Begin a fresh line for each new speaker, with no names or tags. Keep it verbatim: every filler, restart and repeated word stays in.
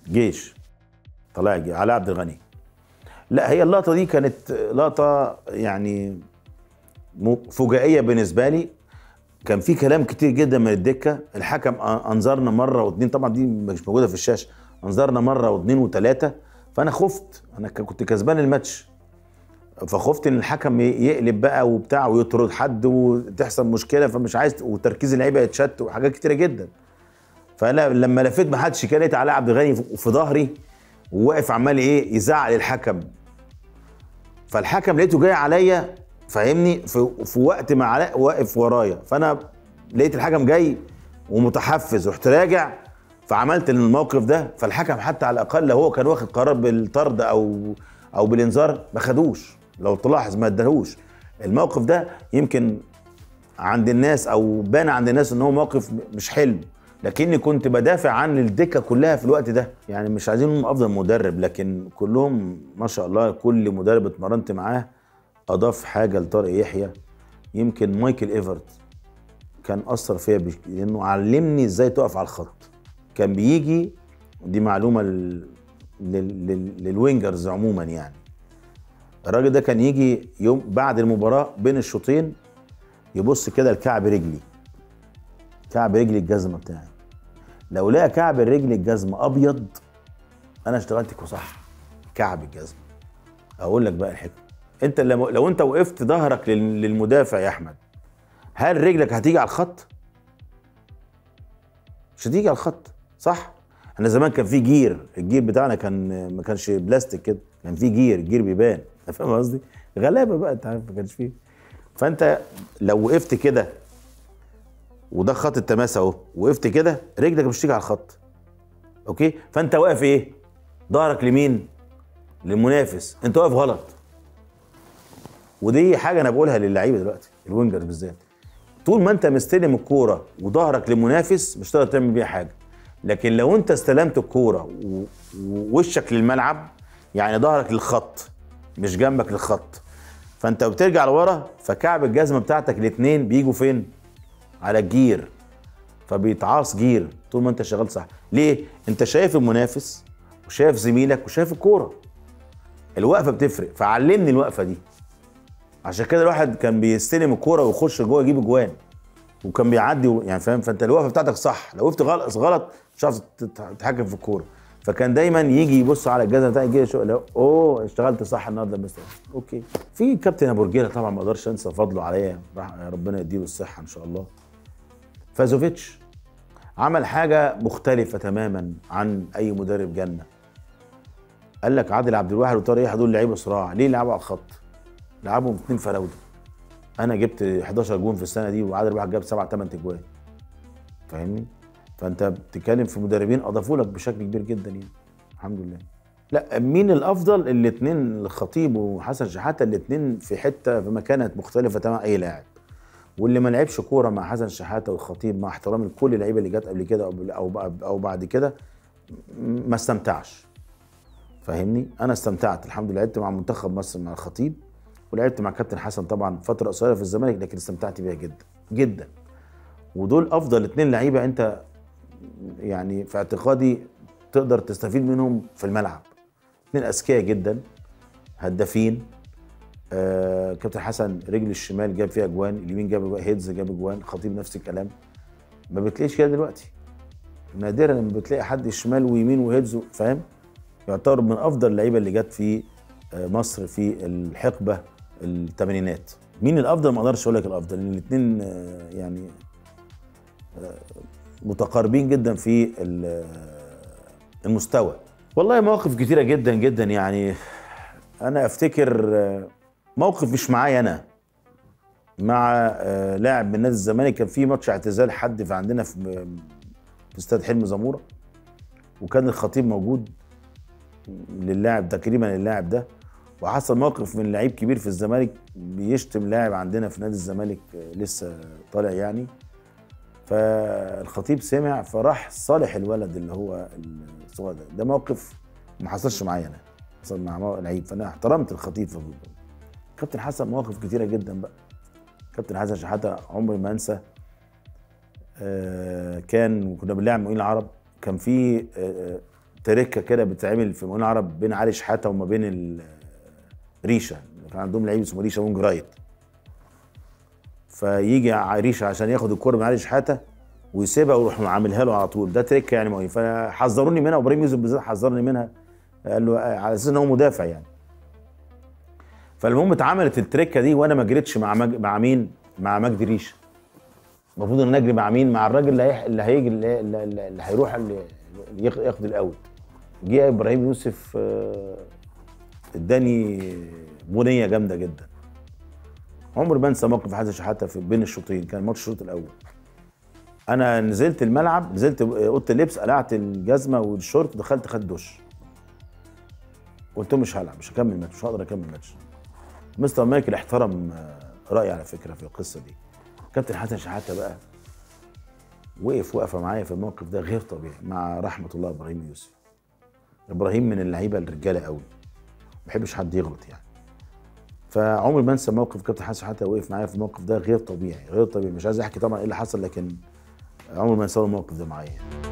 جيش طلائع الجيش علاء عبد الغني. لا هي اللقطه دي كانت لقطه يعني فجائيه بالنسبه لي. كان في كلام كتير جدا من الدكه، الحكم انظرنا مره واثنين، طبعا دي مش موجوده في الشاشه، انظرنا مره واثنين وثلاثه، فانا خفت، انا كنت كسبان الماتش، فخفت ان الحكم يقلب بقى وبتاع ويطرد حد وتحصل مشكله، فمش عايز، وتركيز اللعيبه يتشت وحاجات كتيره جدا. فانا لما لفيت ما حدش كان، لقيت علاء عبد الغني في ظهري وواقف عمال ايه يزعق للحكم. فالحكم لقيته جاي عليا فاهمني، في, في وقت ما علاء واقف ورايا، فانا لقيت الحكم جاي ومتحفز، رحت راجع فعملت الموقف ده. فالحكم حتى على الاقل لو هو كان واخد قرار بالطرد او او بالانذار ما خدوش، لو تلاحظ ما ادالهوش. الموقف ده يمكن عند الناس او بان عند الناس ان هو موقف مش حلو، لكني كنت بدافع عن الدكه كلها في الوقت ده. يعني مش عايزين نقول افضل مدرب، لكن كلهم ما شاء الله، كل مدرب اتمرنت معاه اضاف حاجه لطارق يحيى. يمكن مايكل ايفرت كان اثر فيا لانه علمني ازاي تقف على الخط. كان بيجي، دي معلومه لل... لل... للوينجرز عموما، يعني الراجل ده كان يجي يوم بعد المباراه بين الشوطين يبص كده لكعب رجلي، كعب رجلي الجزمه بتاعي، لو لقى كعب الرجل الجزمه ابيض انا اشتغلت صح. كعب الجزمه. اقول لك بقى الحكمه، انت لو, لو انت وقفت ظهرك للمدافع يا احمد، هل رجلك هتيجي على الخط؟ مش هتيجي على الخط، صح؟ احنا زمان كان في جير، الجير بتاعنا كان ما كانش بلاستيك كده، كان في جير، الجير بيبان، انت فاهم قصدي؟ غلابه بقى، انت عارف ما كانش فيه. فانت لو وقفت كده وده خط التماس اهو، وقفت كده رجلك مش هتيجي على الخط. اوكي؟ فانت واقف ايه؟ ظهرك لمين؟ للمنافس، انت واقف غلط. ودي حاجه انا بقولها للعيبه دلوقتي، الوينجر بالذات، طول ما انت مستلم الكوره وظهرك للمنافس مش هتقدر تعمل بيها حاجه. لكن لو انت استلمت الكوره ووشك للملعب، يعني ظهرك للخط مش جنبك للخط، فانت بترجع لورا، فكعب الجزمه بتاعتك الاثنين بيجوا فين؟ على الجير، فبيتعاص جير طول ما انت شغال صح. ليه؟ انت شايف المنافس وشايف زميلك وشايف الكوره. الوقفه بتفرق، فعلمني الوقفه دي. عشان كده الواحد كان بيستلم الكوره ويخش جوه يجيب اجوان، وكان بيعدي يعني، فاهم؟ فانت الوقفه بتاعتك صح، لو وقفت غلط غلط مش هتعرف تتحكم في الكوره. فكان دايما يجي يبص على الجزمه بتاعي، يجي يشوف، اوه اشتغلت صح النهارده مثلا. اوكي. في كابتن ابو رجيله طبعا ما اقدرش انسى فضله عليا، ربنا يديله الصحه ان شاء الله. فازوفيتش عمل حاجه مختلفه تماما عن اي مدرب جنه. قال لك عادل عبد الواحد وطارق يحيى دول لعيبه صراع، ليه لعبوا على الخط؟ لعبهم اثنين فراوده. انا جبت حداشر جون في السنه دي، وعادل الواحد جاب سبعة ثمانية اجوان. فاهمني؟ فانت بتتكلم في مدربين اضافوا لك بشكل كبير جدا يعني. الحمد لله. لا، مين الافضل؟ الاثنين، الخطيب وحسن شحاته، الاثنين في حته في مكانه مختلفه تمام اي لاعب. واللي ما لعبش كوره مع حسن شحاته والخطيب، مع احترامي لكل اللعيبه اللي جت قبل كده او او بعد كده، ما استمتعش. فاهمني؟ انا استمتعت الحمد لله، لعبت مع منتخب مصر مع الخطيب، ولعبت مع كابتن حسن طبعا فتره قصيره في الزمالك، لكن استمتعت بيها جدا جدا. ودول افضل اثنين لعيبه انت يعني في اعتقادي تقدر تستفيد منهم في الملعب. اثنين اذكياء جدا، هدافين. آه كابتن حسن رجل الشمال جاب فيها اجوان، اليمين جاب هيدز جاب اجوان، خطيب نفس الكلام. ما بتلاقيش كده دلوقتي، نادرا لما بتلاقي حد شمال ويمين وهيدز، فاهم؟ يعتبر من افضل اللعيبه اللي جت في مصر في الحقبه الثمانينات. مين الافضل؟ ما اقدرش اقول لك الافضل، لان الاثنين يعني متقاربين جدا في المستوى. والله مواقف كتيره جدا جدا يعني. انا افتكر موقف مش معايا انا، مع لاعب من نادي الزمالك. كان في ماتش اعتزال حد في عندنا في في استاد حلمي زموره، وكان الخطيب موجود للاعب تقريبا اللاعب ده، وحصل موقف من لعيب كبير في الزمالك بيشتم لاعب عندنا في نادي الزمالك لسه طالع يعني. فالخطيب سمع فراح صالح الولد اللي هو الصغير ده. ده موقف ما حصلش معايا انا، حصل مع لعيب، فانا احترمت الخطيب في الموضوع. كابتن حسن مواقف كتيره جدا بقى. كابتن حسن شحاته عمري ما انسى. آه كان كنا بنلعب مقاولين العرب، كان في آه تركه كده بتتعمل في مقاولين العرب بين علي شحاته وما بين ال- ريشه، كان عندهم لعيب اسمه ريشه وينج رايت. فيجي ع- ريشه عشان ياخد الكوره من علي شحاته ويسيبها ويروح عاملها له على طول، ده تركه يعني مؤيد. فحذروني منها، وابراهيم يوسف بالذات حذرني منها، قال له على اساس ان هو مدافع يعني. فالمهم اتعملت التركه دي وانا ما جريتش مع مج... مع مين؟ مع مجدي ريشه. المفروض ان اجري مع مين؟ مع الراجل اللي هيح... اللي هيجي اللي, اللي, اللي هيروح اللي ياخ- ياخد الاوت. جه ابراهيم يوسف آه، اداني بنيه جامده جدا. عمري ما انسى موقف حسن شحاته في بين الشوطين، كان ماتش الشوط الاول. انا نزلت الملعب، نزلت اوضه اللبس، قلعت الجزمه والشورت، دخلت خدت دش. قلت له مش هلعب، مش هكمل ماتش، مش هقدر اكمل ماتش. مستر مايكل احترم آه، رايي على فكره في القصه دي. كابتن حسن شحاته بقى وقف وقفه معايا في الموقف ده غير طبيعي، مع رحمه الله ابراهيم يوسف. ابراهيم من اللعيبه الرجاله قوي، ما بيحبش حد يغلط يعني. فعمري ما انسى موقف كابتن حسن شحاته وقف معايا في الموقف ده غير طبيعي، غير طبيعي. مش عايز احكي طبعا ايه اللي حصل، لكن عمري ما انسى الموقف ده معايا.